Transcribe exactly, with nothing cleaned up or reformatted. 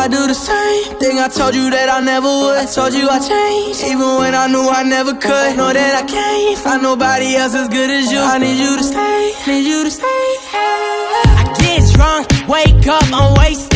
I do the same thing I told you that I never would. I told you I changed, even when I knew I never could. Know that I can't find nobody else as good as you. I need you to stay, need you to stay. I get drunk, wake up, I'm wasted.